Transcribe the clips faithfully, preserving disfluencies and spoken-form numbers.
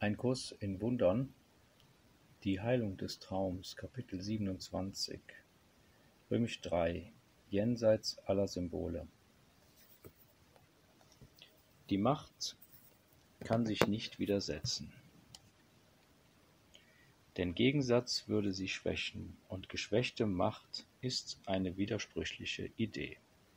Ein Kurs in Wundern, die Heilung des Traums, Kapitel siebenundzwanzig, Römisch drei, jenseits aller Symbole. Die Macht kann sich nicht widersetzen. Den Gegensatz würde sie schwächen, und geschwächte Macht ist eine widersprüchliche Idee.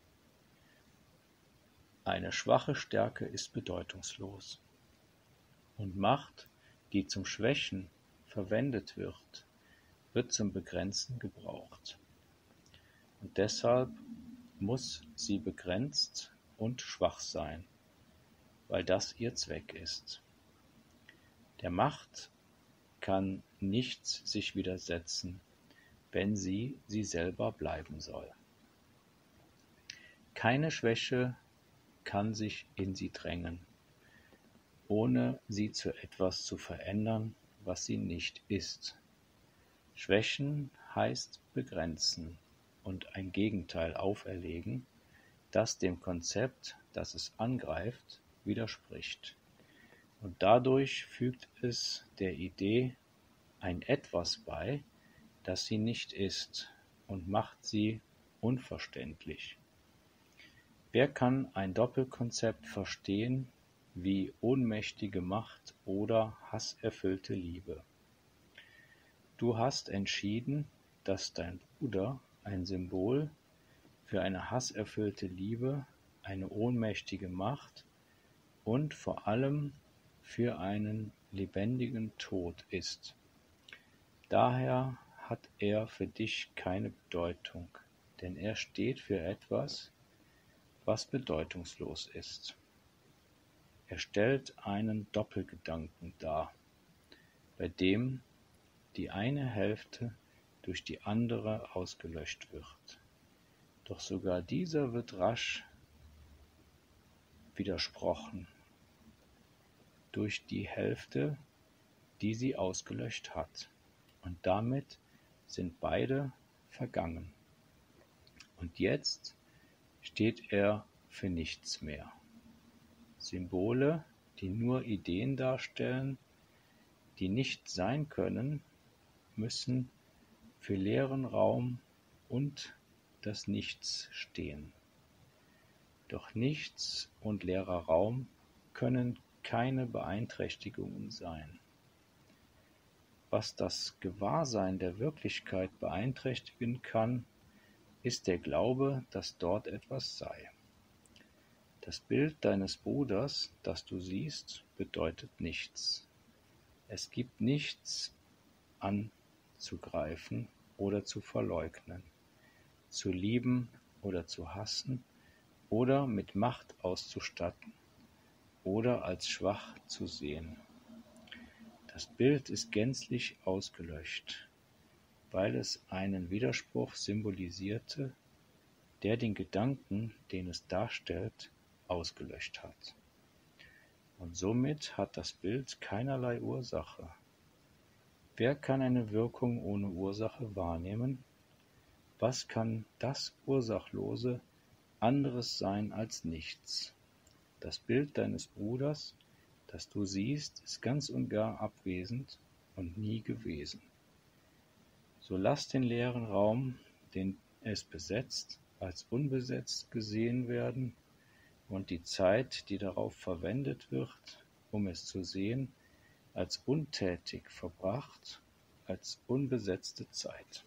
Eine schwache Stärke ist bedeutungslos. Und Macht, die zum Schwächen verwendet wird, wird zum Begrenzen gebraucht. Und deshalb muss sie begrenzt und schwach sein, weil das ihr Zweck ist. Der Macht kann nichts sich widersetzen, wenn sie sie selber bleiben soll. Keine Schwäche kann sich in sie drängen, ohne sie zu etwas zu verändern, was sie nicht ist. Schwächen heißt begrenzen und ein Gegenteil auferlegen, das dem Konzept, das es angreift, widerspricht. Und dadurch fügt es der Idee ein Etwas bei, das sie nicht ist, und macht sie unverständlich. Wer kann ein Doppelkonzept verstehen, wie ohnmächtige Macht oder hasserfüllte Liebe? Du hast entschieden, dass dein Bruder ein Symbol für eine hasserfüllte Liebe, eine ohnmächtige Macht und vor allem für einen lebendigen Tod ist. Daher hat er für dich keine Bedeutung, denn er steht für etwas, was bedeutungslos ist. Er stellt einen Doppelgedanken dar, bei dem die eine Hälfte durch die andere ausgelöscht wird. Doch sogar dieser wird rasch widersprochen durch die Hälfte, die sie ausgelöscht hat. Und damit sind beide vergangen. Und jetzt steht er für nichts mehr. Symbole, die nur Ideen darstellen, die nicht sein können, müssen für leeren Raum und das Nichts stehen. Doch Nichts und leerer Raum können keine Beeinträchtigungen sein. Was das Gewahrsein der Wirklichkeit beeinträchtigen kann, ist der Glaube, dass dort etwas sei. Das Bild deines Bruders, das du siehst, bedeutet nichts. Es gibt nichts anzugreifen oder zu verleugnen, zu lieben oder zu hassen oder mit Macht auszustatten oder als schwach zu sehen. Das Bild ist gänzlich ausgelöscht, weil es einen Widerspruch symbolisierte, der den Gedanken, den es darstellt, ausgelöscht hat. Und somit hat das Bild keinerlei Ursache. Wer kann eine Wirkung ohne Ursache wahrnehmen? Was kann das Ursachlose anderes sein als nichts? Das Bild deines Bruders, das du siehst, ist ganz und gar abwesend und nie gewesen. So lass den leeren Raum, den es besetzt, als unbesetzt gesehen werden und die Zeit, die darauf verwendet wird, um es zu sehen, als untätig verbracht, als unbesetzte Zeit.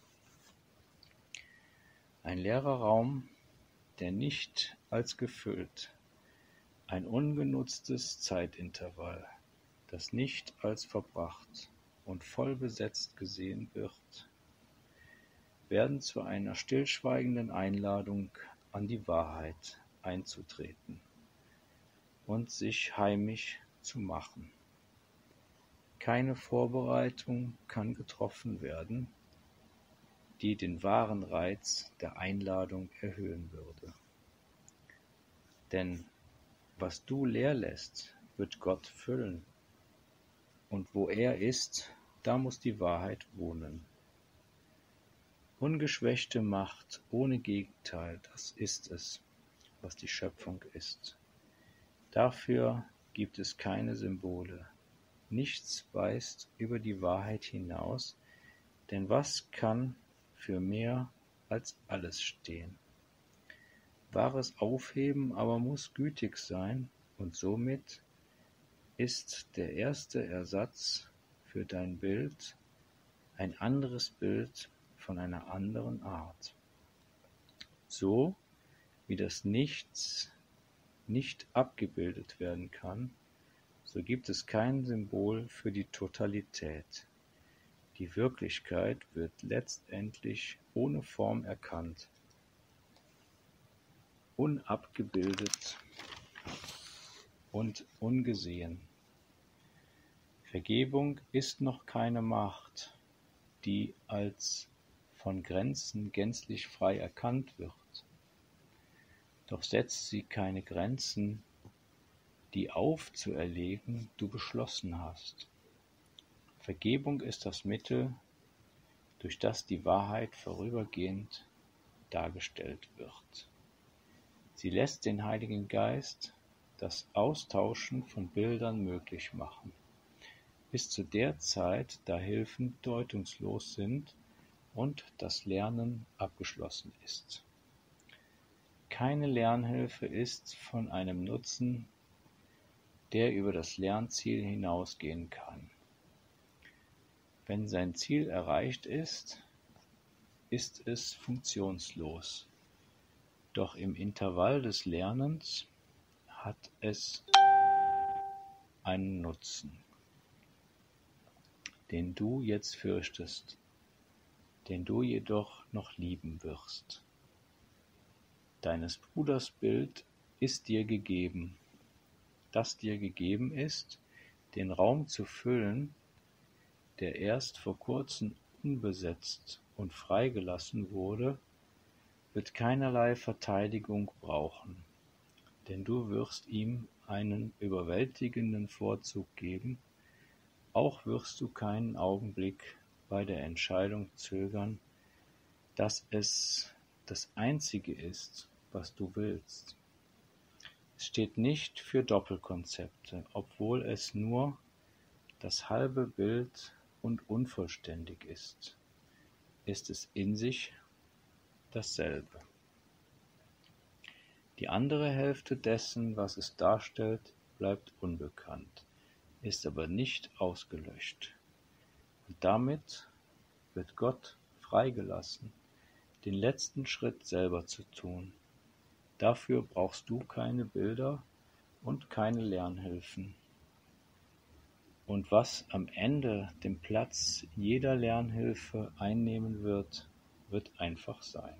Ein leerer Raum, der nicht als gefüllt, ein ungenutztes Zeitintervall, das nicht als verbracht und voll besetzt gesehen wird, werden zu einer stillschweigenden Einladung an die Wahrheit einzutreten und sich heimisch zu machen. Keine Vorbereitung kann getroffen werden, die den wahren Reiz der Einladung erhöhen würde. Denn was du leer lässt, wird Gott füllen, und wo er ist, da muss die Wahrheit wohnen. Ungeschwächte Macht ohne Gegenteil, das ist es, was die Schöpfung ist. Dafür gibt es keine Symbole, Nichts weist über die Wahrheit hinaus, denn was kann für mehr als alles stehen? Wahres Aufheben aber muss gütig sein, und somit ist der erste Ersatz für dein Bild ein anderes Bild von einer anderen Art. So wie das Nichts nicht abgebildet werden kann, so gibt es kein Symbol für die Totalität. Die Wirklichkeit wird letztendlich ohne Form erkannt, unabgebildet und ungesehen. Vergebung ist noch keine Macht, die als von Grenzen gänzlich frei erkannt wird. Doch setzt sie keine Grenzen, die aufzuerlegen du beschlossen hast. Vergebung ist das Mittel, durch das die Wahrheit vorübergehend dargestellt wird. Sie lässt den Heiligen Geist das Austauschen von Bildern möglich machen, bis zu der Zeit, da Hilfen deutungslos sind und das Lernen abgeschlossen ist. Keine Lernhilfe ist von einem Nutzen, der über das Lernziel hinausgehen kann. Wenn sein Ziel erreicht ist, ist es funktionslos. Doch im Intervall des Lernens hat es einen Nutzen, den du jetzt fürchtest, den du jedoch noch lieben wirst. Deines Bruders Bild ist dir gegeben, das dir gegeben ist, den Raum zu füllen, der erst vor kurzem unbesetzt und freigelassen wurde, wird keinerlei Verteidigung brauchen, denn du wirst ihm einen überwältigenden Vorzug geben, auch wirst du keinen Augenblick bei der Entscheidung zögern, dass es das Einzige ist, was du willst. Es steht nicht für Doppelkonzepte, obwohl es nur das halbe Bild und unvollständig ist, ist es in sich dasselbe. Die andere Hälfte dessen, was es darstellt, bleibt unbekannt, ist aber nicht ausgelöscht. Und damit wird Gott freigelassen, den letzten Schritt selber zu tun. Dafür brauchst du keine Bilder und keine Lernhilfen. Und was am Ende den Platz jeder Lernhilfe einnehmen wird, wird einfach sein.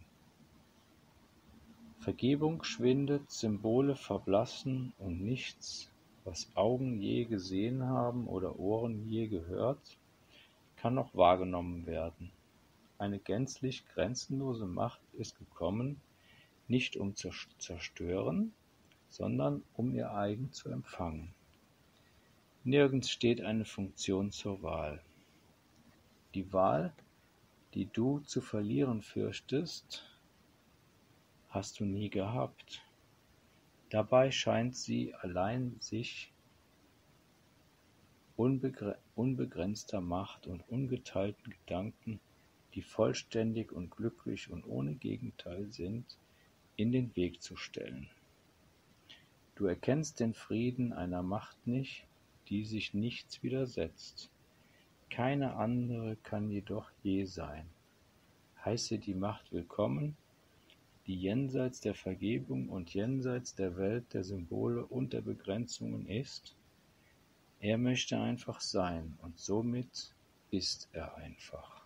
Vergebung schwindet, Symbole verblassen und nichts, was Augen je gesehen haben oder Ohren je gehört, kann noch wahrgenommen werden. Eine gänzlich grenzenlose Macht ist gekommen, nicht um zu zerstören, sondern um ihr eigen zu empfangen. Nirgends steht eine Funktion zur Wahl. Die Wahl, die du zu verlieren fürchtest, hast du nie gehabt. Dabei scheint sie allein sich unbegre- unbegrenzter Macht und ungeteilten Gedanken, die vollständig und glücklich und ohne Gegenteil sind, in den Weg zu stellen. Du erkennst den Frieden einer Macht nicht, die sich nichts widersetzt. Keine andere kann jedoch je sein. Heiße die Macht willkommen, die jenseits der Vergebung und jenseits der Welt der Symbole und der Begrenzungen ist. Er möchte einfach sein und somit ist er einfach.